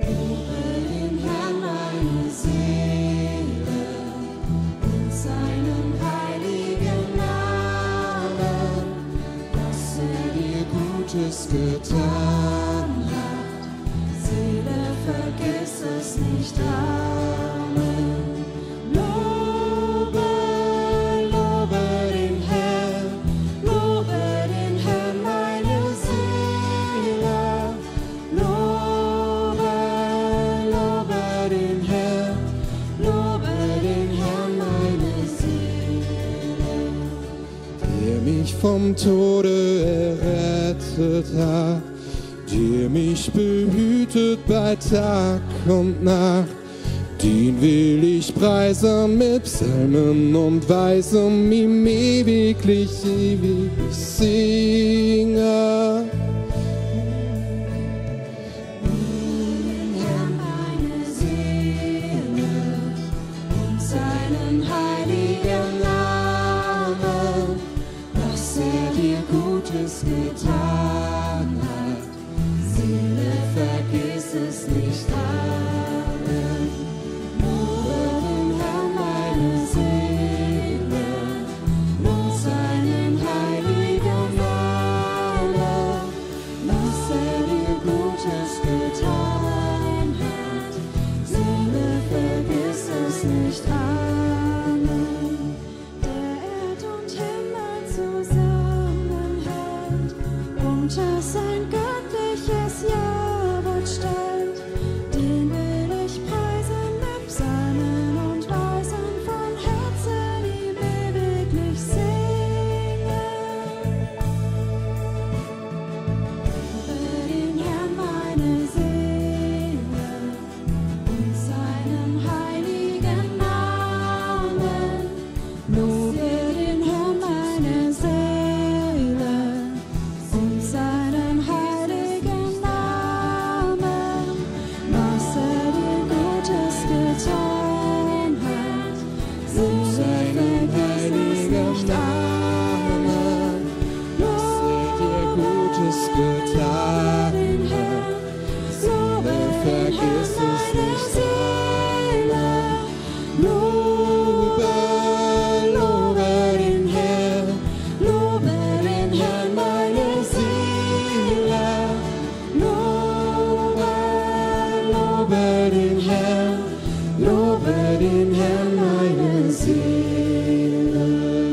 den Herrn meine Seele und seinen heiligen Namen, dass dir Gutes getan hat. Seele, vergiss es nicht. Amen. Lobe, lobe den Herrn, meine Seele. Lobe, lobe den Herrn, meine Seele. Der mich vom Tode errettet hat, der mich behütet bei Tag und Nacht, den will ich preisen mit Psalmen und Weisen, ihm ewiglich singen. Den Herrn meine Seele und seinen heiligen Namen, dass dir Gutes getan hat. Seele, vergiss es nicht. Amen. Lobe den Herrn meine Seele und seinen heiligen Namen, dass dir Gutes getan hat. Seele, vergiss es nicht. Amen. Der Erd und Himmel zusammenhält, unter sein göttliches Jawort stellt, den will ich preisen mit Psalmen und Weisen, von Herzen ihm ewiglich singen. Lobe den Herrn meine Seele und seinen heiligen Namen. Lobe den Herrn meine Seele und seinen heiligen Namen, was dir Gutes getan hat. Seele, vergiss nicht. Amen. Was dir Gutes getan hat. Seele, vergiss es nicht. Lobe, lobe den Herrn, meine Seele. Lobe, lobe den Herrn, meine Seele.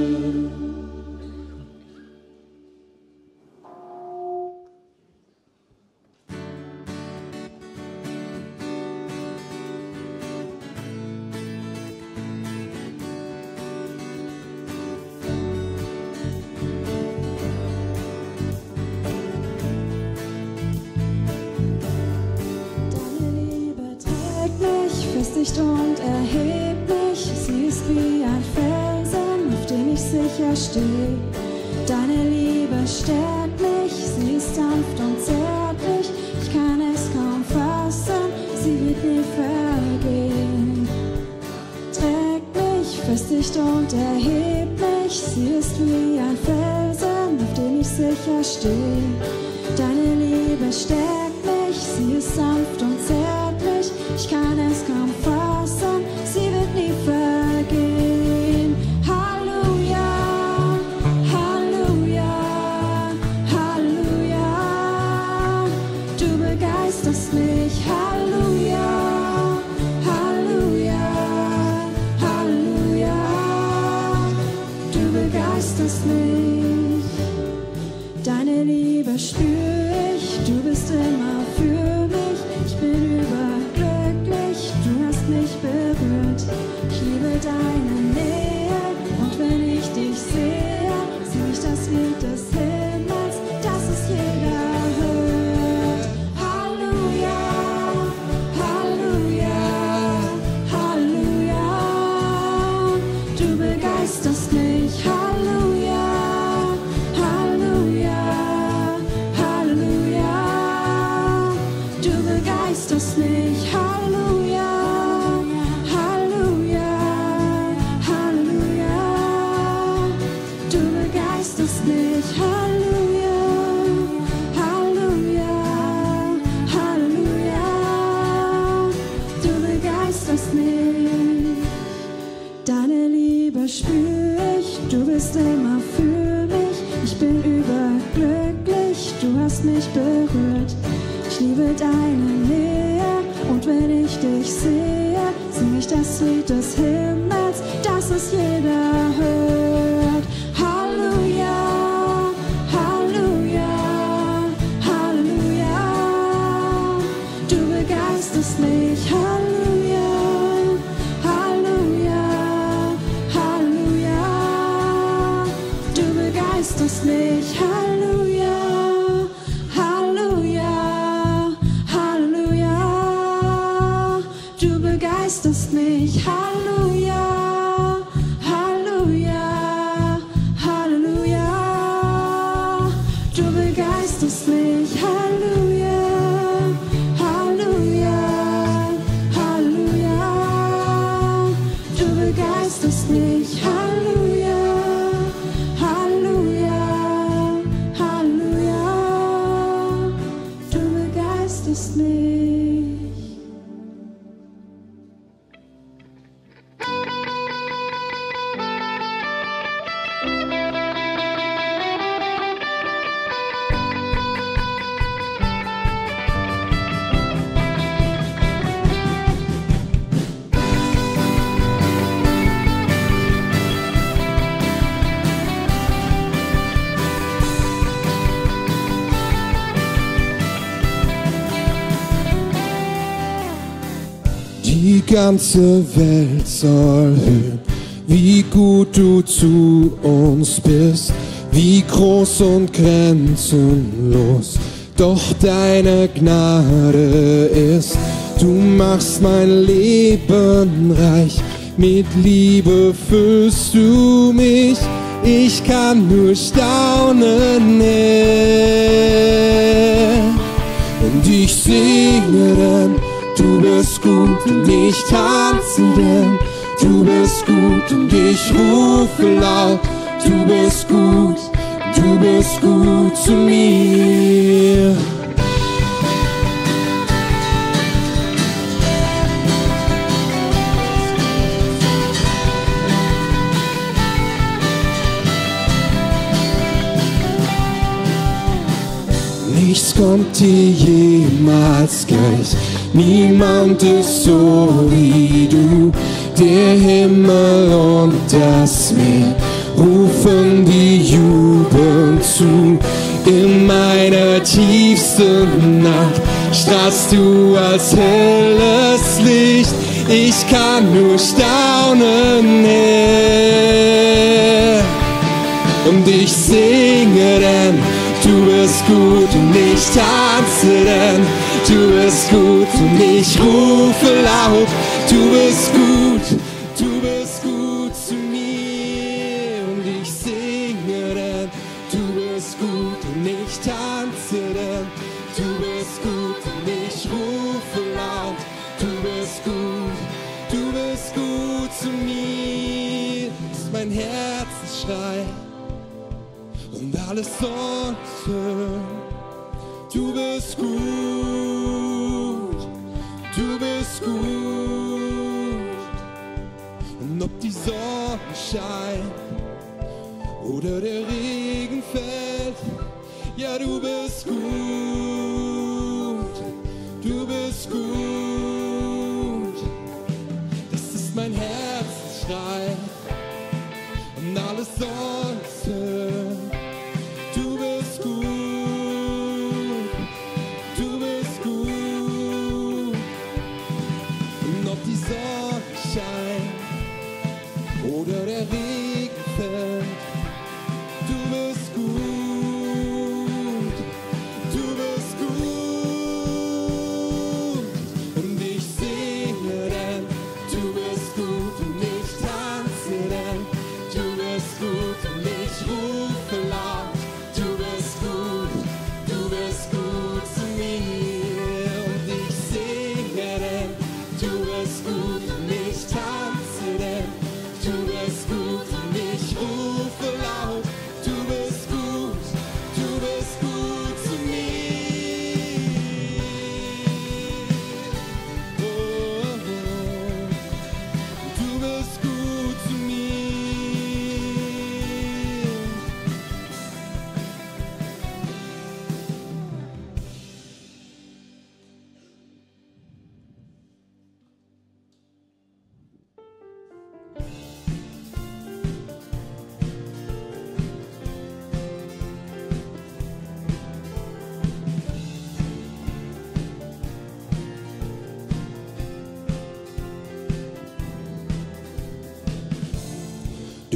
Deine Liebe trägt mich, festigt und erhebt mich. Sie ist wie ein Felsen, auf dem ich sicher stehe. Deine Liebe stärkt mich, sie ist sanft und zärtlich. Ich kann es kaum fassen, sie wird nie vergehen. Trägt mich, festigt und erhebt mich. Sie ist wie ein Felsen, auf dem ich sicher stehe. Deine Liebe stärkt mich, sie ist sanft und zärtlich. Ich kann es kaum fassen, sie wird nie vergehen. Halleluja, Halleluja, Halleluja. Du begeisterst mich. Halleluja, Halleluja, Halleluja. Du begeisterst mich. Deine Liebe spür ich, du bist immer für mich. Ich bin überglücklich, du hast mich berührt. Ich liebe deine Nähe und wenn ich dich sehe, sing ich das Lied des Himmels, das es jeder hört. Halleluja, Halleluja, Halleluja. Du begeisterst mich. Halleluja, Halleluja, Halleluja. Du begeisterst mich. Halleluja, Halleluja, Halleluja. Du begeisterst mich. Halleluja, Halleluja, Halleluja. mich berührt. Ich liebe deine Nähe und wenn ich dich sehe, sing ich das Lied des Himmels, dass es jeder hört. Halleluja, Halleluja, Halleluja, du begeisterst mich. Halleluja, Halleluja, Halleluja, du begeisterst mich. Halleluja, Halleluja, Halleluja, du begeisterst mich. Halleluja, Halleluja, Halleluja, du begeisterst mich. Halleluja, Halleluja, Halleluja, du begeisterst mich. Halleluja, Halleluja, Halleluja, du begeisterst mich. Die ganze Welt soll hören, wie gut du zu uns bist, wie groß und grenzenlos doch deine Gnade ist. Du machst mein Leben reich, mit Liebe füllst du mich, ich kann nur staunen, Herr. Und ich singe dann, du bist gut und ich tanze denn, du bist gut und ich rufe laut, du bist gut zu mir. Nichts kommt dir jemals gleich, niemand ist so wie du. Der Himmel und das Meer rufen dir jubelnd zu. In meiner tiefsten Nacht strahlst du als helles Licht. Ich kann nur staunen, Herr. Und ich singe denn, du bist gut und ich tanze denn, du bist gut und ich rufe laut, du bist gut zu mir. Und ich singe denn, du bist gut und ich tanze denn, du bist gut und ich rufe laut, du bist gut zu mir. Das ist mein Herzensschrei und alles sonst hört. Du bist gut, du bist gut. Und ob die Sonne scheint oder der Regen fällt, ja, du bist gut, du bist gut. Das ist mein Herzensschrei und alles sonst hört. Du bist gut, du bist gut. Und ob die Sonne scheint oder der Regen fällt, du bist gut, du bist gut.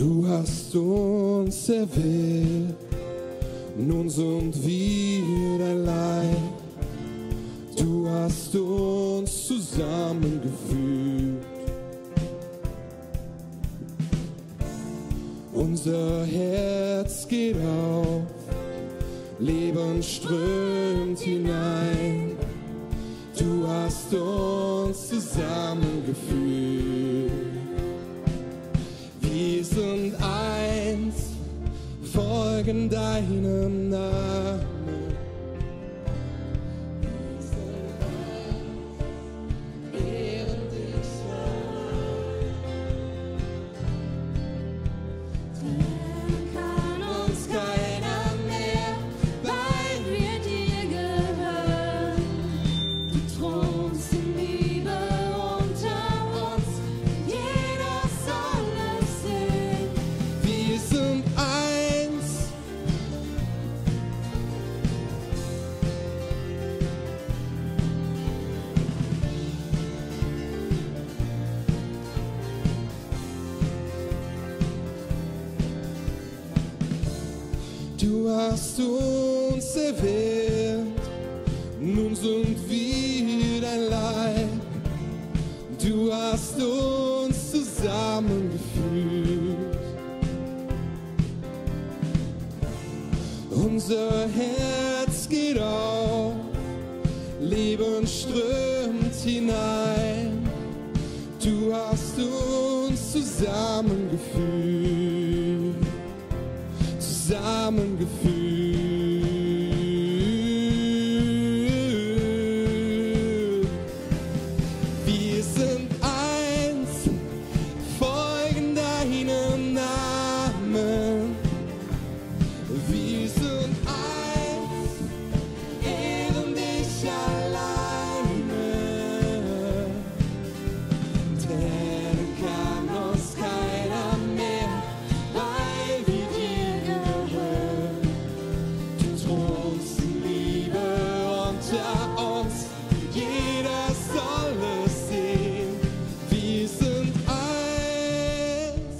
Du hast uns erwählt, nun sind wir dein Leib. Du hast uns zusammengefügt. Unser Herz geht auf, Leben strömt hinein. Du hast uns zusammengefügt. Wir sind eins, folgen deinem Namen. Wir sind eins, ehren dich Trennen kann uns keiner mehr, weil wir dir gehören. Du thronst in Liebe unter uns, jeder soll es sehen. Wir sind eins. Du hast uns erwählt, nun sind wir dein Leib. Du hast uns zusammengefügt. Unser Herz geht auf, Leben strömt hinein. Du hast uns zusammengefügt. Wir sind eins, folgen deinem Namen. Wir sind eins, ehren dich alleine. Trennen kann uns keiner mehr, weil wir dir gehören. Du thronst in Liebe unter uns, jeder soll es sehen. Wir sind eins.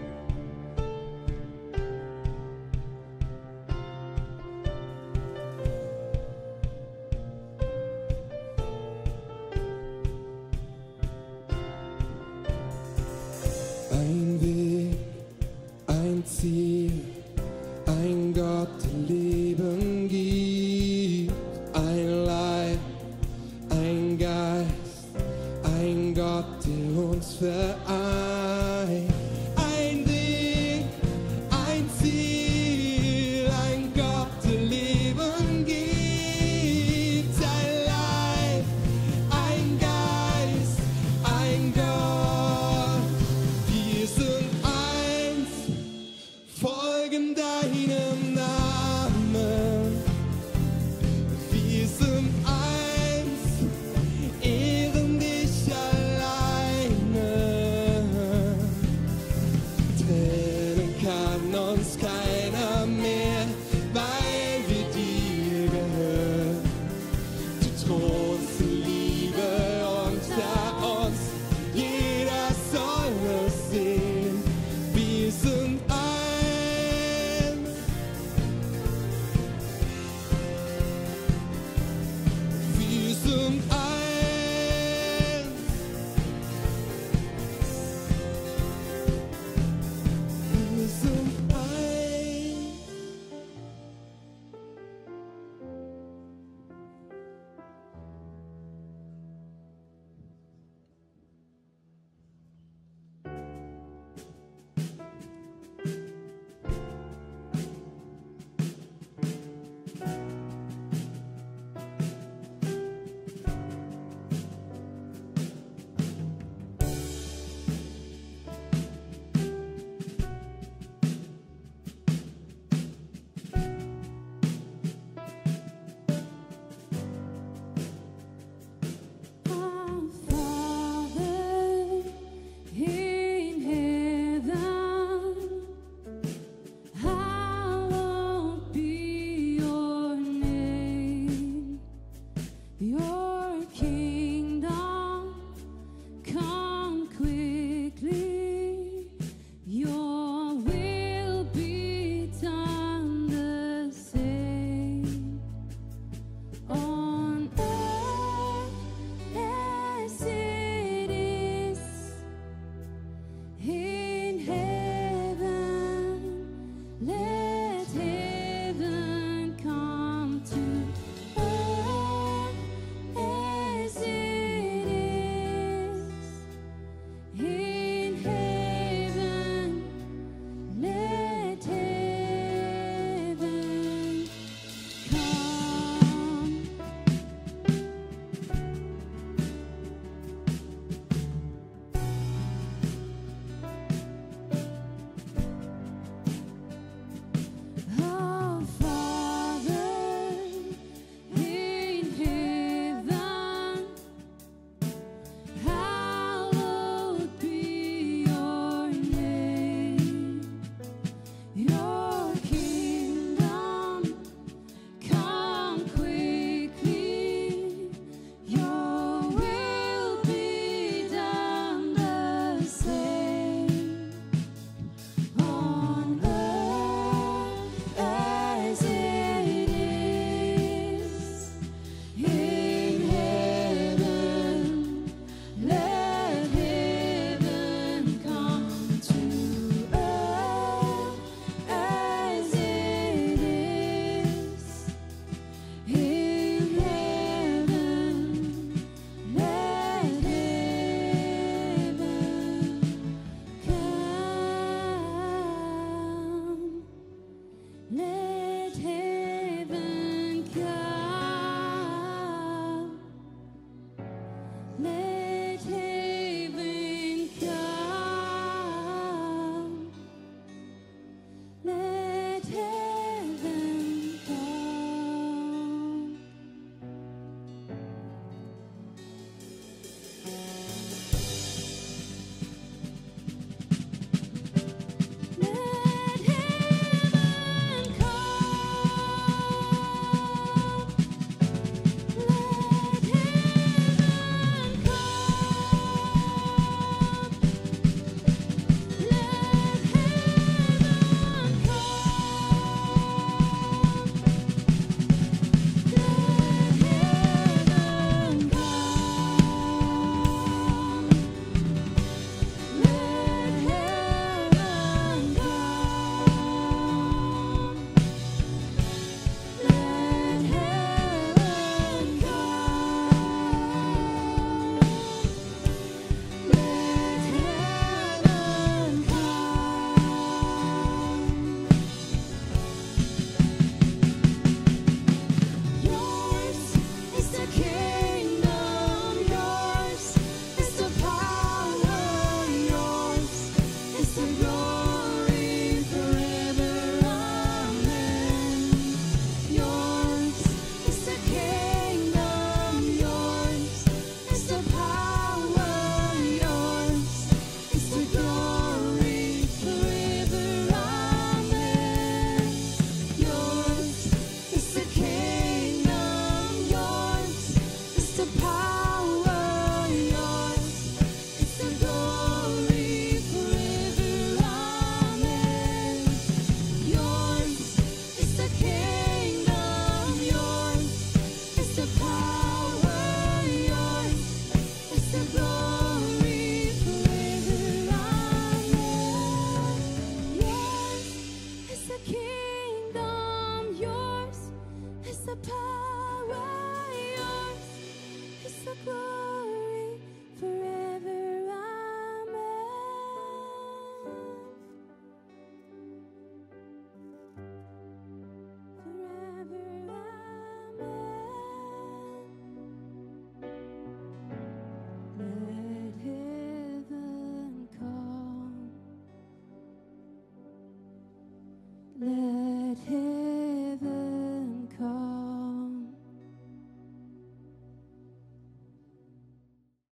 Ein Weg, ein Ziel, ein Gott, der Leben gibt, ein Leib, ein Geist, ein Gott, der uns vereint.